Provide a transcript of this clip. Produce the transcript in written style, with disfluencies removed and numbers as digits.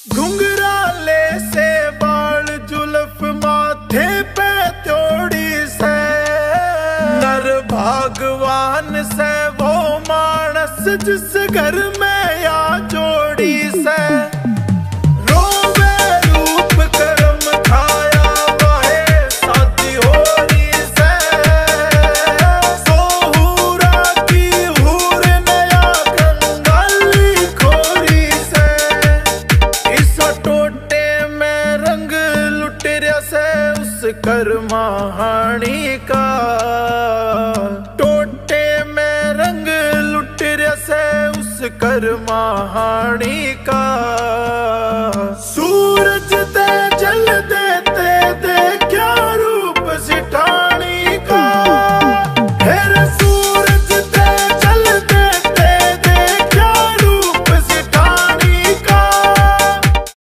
घुंघराले से बाल जुल्फ माथे पे त्योड़ी से, नर भगवान से वो मानस जिस घर में या जोड़ी से। रोवे रूप कर्म खाया वाहे शादी हो रही से, सोहूरा की हूर नया कंगाली खोरी से। इस टोटे में रंग लुटेरिया से उस कर्माहानी का, टोटे में रंग लुटेरिया से उस कर्माहानी का।